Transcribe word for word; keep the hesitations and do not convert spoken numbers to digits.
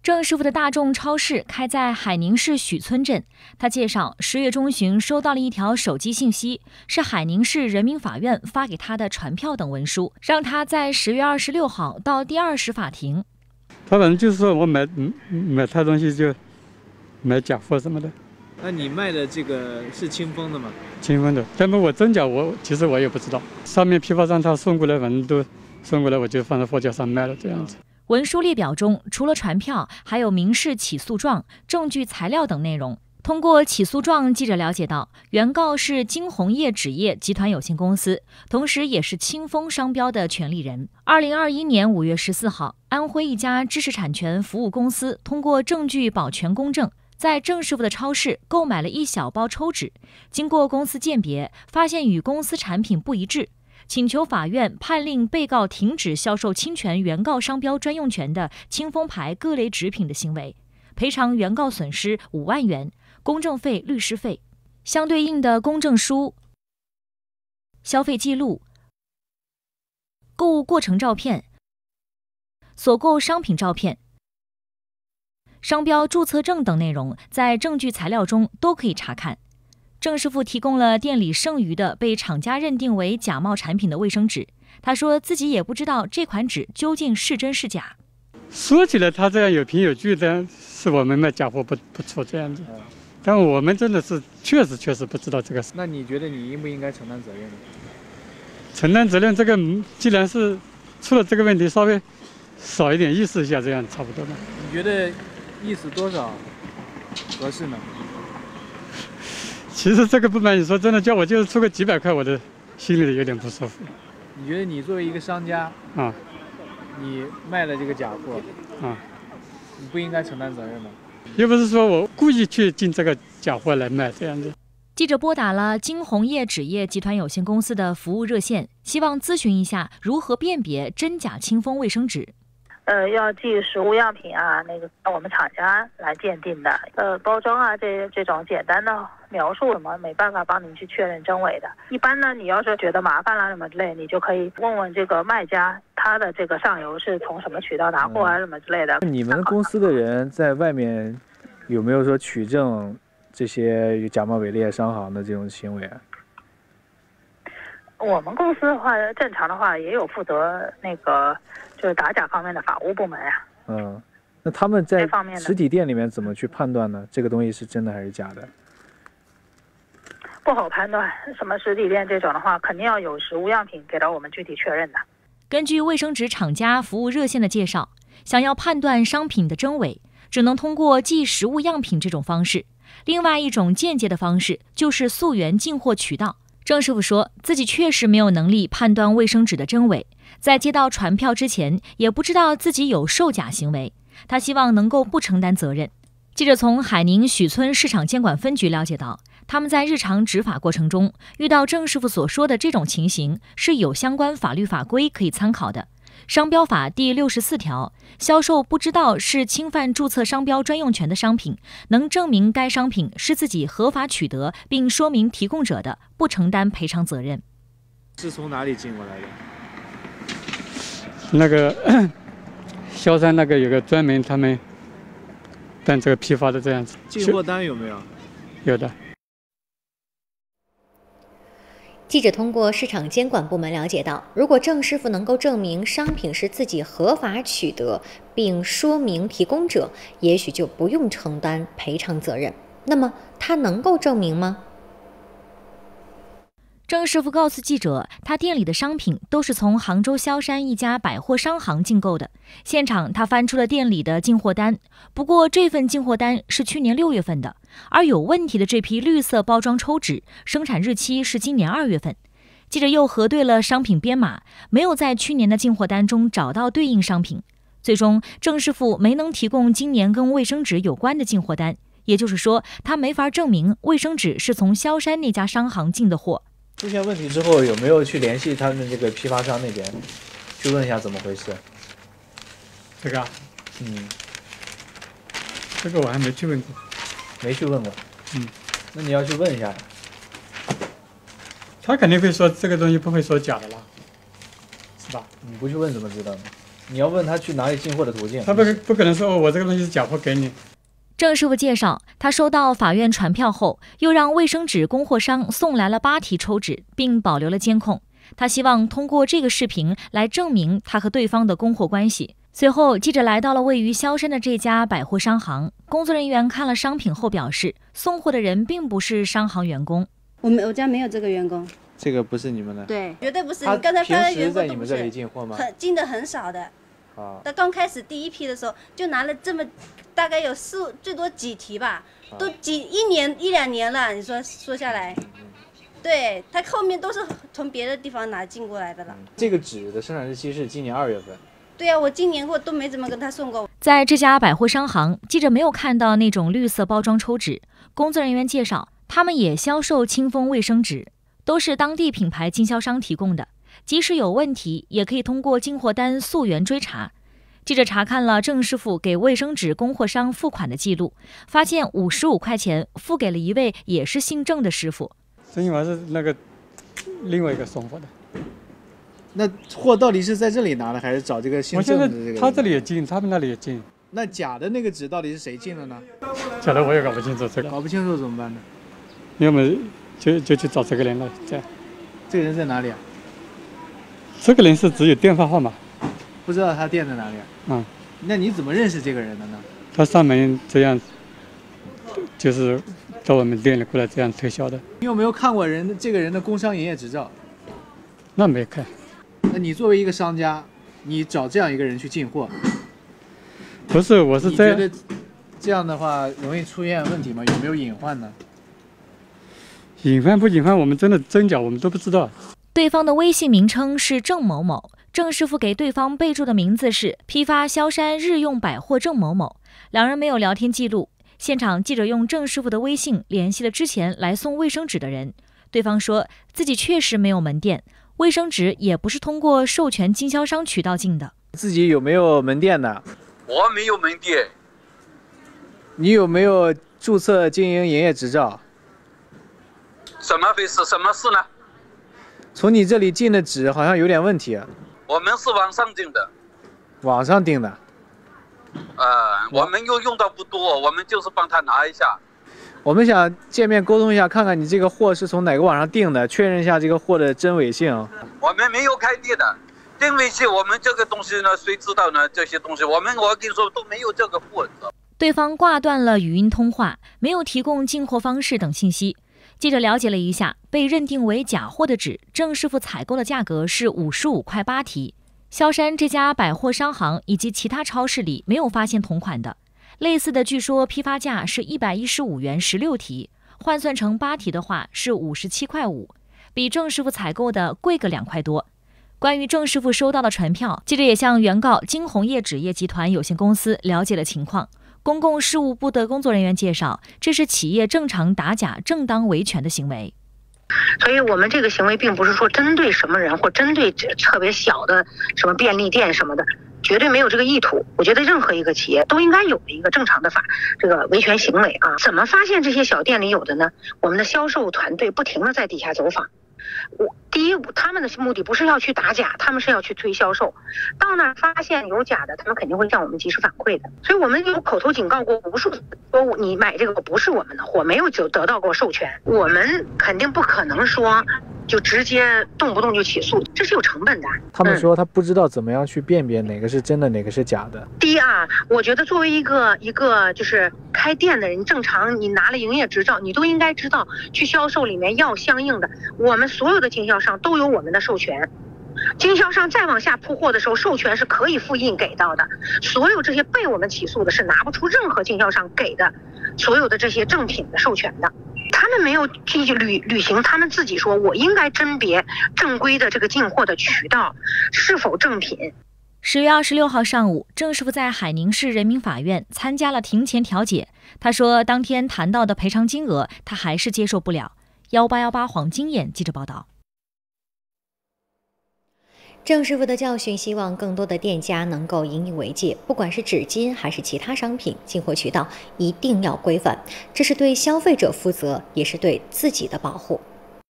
郑师傅的大众超市开在海宁市许村镇。他介绍，十月中旬收到了一条手机信息，是海宁市人民法院发给他的传票等文书，让他在十月二十六号到第二市法庭。 他反正就是说我买买他东西就买假货什么的。 那你卖的这个是清风的吗？ 清风的，但是我真假我其实我也不知道。上面批发商他送过来，反正都送过来，我就放在货架上卖了这样子。 文书列表中除了传票，还有民事起诉状、证据材料等内容。通过起诉状，记者了解到，原告是金鸿业纸业集团有限公司，同时也是清风商标的权利人。二零二一年五月十四号，安徽一家知识产权服务公司通过证据保全公证，在郑师傅的超市购买了一小包抽纸，经过公司鉴别，发现与公司产品不一致，请求法院判令被告停止销售侵权原告商标专用权的清风牌各类纸品的行为，赔偿原告损失五万元，公证费、律师费。相对应的公证书、消费记录、购物过程照片、所购商品照片、商标注册证等内容，在证据材料中都可以查看。郑师傅提供了店里剩余的被厂家认定为假冒产品的卫生纸，他说自己也不知道这款纸究竟是真是假。 说起来他这样有凭有据的，是我们卖假货不不错这样子，但我们真的是确实确实不知道这个事。 那你觉得你应不应该承担责任呢？ 承担责任，这个既然是出了这个问题，稍微少一点意思一下，这样差不多嘛。 你觉得意思多少合适呢？ 其实这个不瞒你说，真的叫我就是出个几百块，我的心里有点不舒服。 你觉得你作为一个商家啊， 你卖了这个假货啊， 你不应该承担责任吗？ 又不是说我故意去进这个假货来卖这样子。 记者拨打了金鸿业纸业集团有限公司的服务热线，希望咨询一下如何辨别真假清风卫生纸。 呃，要寄实物样品啊，那个我们厂家来鉴定的。呃，包装啊，这这种简单的描述什么，没办法帮您去确认真伪的。一般呢，你要是觉得麻烦了什么之类，你就可以问问这个卖家，他的这个上游是从什么渠道拿货啊，什么之类的。 嗯、你们公司的人在外面有没有说取证这些假冒伪劣商行的这种行为啊？ 我们公司的话，正常的话也有负责那个就是打假方面的法务部门呀、啊。 嗯，那他们在实体店里面怎么去判断呢？这个东西是真的还是假的？ 不好判断，什么实体店这种的话，肯定要有实物样品给到我们具体确认的。 根据卫生纸厂家服务热线的介绍，想要判断商品的真伪，只能通过寄实物样品这种方式。另外一种间接的方式就是溯源进货渠道。郑师傅说自己确实没有能力判断卫生纸的真伪，在接到传票之前也不知道自己有售假行为，他希望能够不承担责任。记者从海宁许村市场监管分局了解到，他们在日常执法过程中遇到郑师傅所说的这种情形，是有相关法律法规可以参考的。商标法第六十四条，销售不知道是侵犯注册商标专用权的商品，能证明该商品是自己合法取得并说明提供者的，不承担赔偿责任。 是从哪里进过来的？ 那个萧山那个有个专门他们办这个批发的这样子。 进货单有没有？ 有的。 记者通过市场监管部门了解到，如果郑师傅能够证明商品是自己合法取得，并说明提供者，也许就不用承担赔偿责任。那么他能够证明吗？ 郑师傅告诉记者，他店里的商品都是从杭州萧山一家百货商行进购的。现场他翻出了店里的进货单，不过这份进货单是去年六月份的，而有问题的这批绿色包装抽纸生产日期是今年二月份。记者又核对了商品编码，没有在去年的进货单中找到对应商品。最终郑师傅没能提供今年跟卫生纸有关的进货单，也就是说他没法证明卫生纸是从萧山那家商行进的货。 出现问题之后，有没有去联系他们这个批发商那边，去问一下怎么回事？ 这个啊， 嗯， 这个我还没去问过， 没去问过。 嗯， 那你要去问一下。 他肯定会说这个东西不会说假的啦，是吧？ 你不去问怎么知道呢？ 你要问他去哪里进货的途径， 他不不可能说哦，我这个东西是假货给你。 郑师傅介绍，他收到法院传票后，又让卫生纸供货商送来了八提抽纸，并保留了监控。他希望通过这个视频来证明他和对方的供货关系。随后，记者来到了位于萧山的这家百货商行，工作人员看了商品后表示，送货的人并不是商行员工。 我们我家没有这个员工。 这个不是你们的？ 对，绝对不是。 他你刚才发的员工在你们这里进货吗？ 很进的很少的。 啊。 他刚开始第一批的时候，就拿了这么大概有四最多几提吧，都几一年一两年了。你说说下来，对他后面都是从别的地方拿进过来的了。 这个纸的生产日期是今年二月份。 对呀、啊，我今年货都没怎么跟他送过。 在这家百货商行，记者没有看到那种绿色包装抽纸。工作人员介绍，他们也销售清风卫生纸，都是当地品牌经销商提供的，即使有问题，也可以通过进货单溯源追查。记者查看了郑师傅给卫生纸供货商付款的记录，发现五十五块钱付给了一位也是姓郑的师傅。 曾经我是那个另外一个送货的。 那货到底是在这里拿的，还是找这个姓郑的这个？ 我现在他这里也进，他们那里也进。 那假的那个纸到底是谁进的呢？ 假的我也搞不清楚这个。 搞不清楚怎么办呢？ 要么就就去找这个人了。这样。 这个人在哪里啊？ 这个人是只有电话号码。 不知道他店在哪里啊？ 嗯。 那你怎么认识这个人的呢？ 他上门这样，就是到我们店里过来这样推销的。 你有没有看过人这个人的工商营业执照？ 那没看。 那你作为一个商家，你找这样一个人去进货， 不是，我是这样。 你觉得这样的话容易出现问题吗？有没有隐患呢？ 隐患不隐患，我们真的真假我们都不知道。 对方的微信名称是郑某某，郑师傅给对方备注的名字是批发萧山日用百货郑某某，两人没有聊天记录。现场记者用郑师傅的微信联系了之前来送卫生纸的人，对方说自己确实没有门店，卫生纸也不是通过授权经销商渠道进的。 自己有没有门店的？ 我没有门店。 你有没有注册经营营业执照？ 怎么回事？什么事呢？ 从你这里进的纸好像有点问题。 我们是网上订的。 网上订的？ 呃，我们又用到不多，我们就是帮他拿一下。 我们想见面沟通一下，看看你这个货是从哪个网上订的，确认一下这个货的真伪性。 我们没有开店的，定位器我们这个东西呢，谁知道呢？这些东西我们我跟你说都没有这个货。 对方挂断了语音通话，没有提供进货方式等信息。记者了解了一下，被认定为假货的纸，郑师傅采购的价格是五十五块八提。萧山这家百货商行以及其他超市里没有发现同款的。类似的据说批发价是一百一十五元十六提，换算成八提的话是五十七块五，比郑师傅采购的贵个两块多。关于郑师傅收到的传票，记者也向原告金鸿业纸业集团有限公司了解了情况。公共事务部的工作人员介绍，这是企业正常打假、正当维权的行为。 所以我们这个行为并不是说针对什么人或针对特别小的什么便利店什么的，绝对没有这个意图。我觉得任何一个企业都应该有一个正常的法这个维权行为啊。怎么发现这些小店里有的呢？我们的销售团队不停地在底下走访。我第一，他们的目的不是要去打假，他们是要去推销售。到那儿发现有假的，他们肯定会向我们及时反馈的。所以我们有口头警告过无数次，说你买这个不是我们的货，没有就得到过授权，我们肯定不可能说就直接动不动就起诉，这是有成本的。 他们说他不知道怎么样去辨别哪个是真的，哪个是假的。 第一啊，我觉得作为一个一个就是开店的人，正常你拿了营业执照，你都应该知道去销售里面要相应的，我们所有的经销商都有我们的授权。经销商再往下铺货的时候，授权是可以复印给到的。所有这些被我们起诉的是拿不出任何经销商给的所有的这些正品的授权的。他们没有去履履行他们自己说我应该甄别正规的这个进货的渠道是否正品。 十月二十六号上午，郑师傅在海宁市人民法院参加了庭前调解。他说，当天谈到的赔偿金额，他还是接受不了。幺八幺八黄金眼记者报道。 郑师傅的教训，希望更多的店家能够引以为戒，不管是纸巾还是其他商品，进货渠道一定要规范，这是对消费者负责，也是对自己的保护。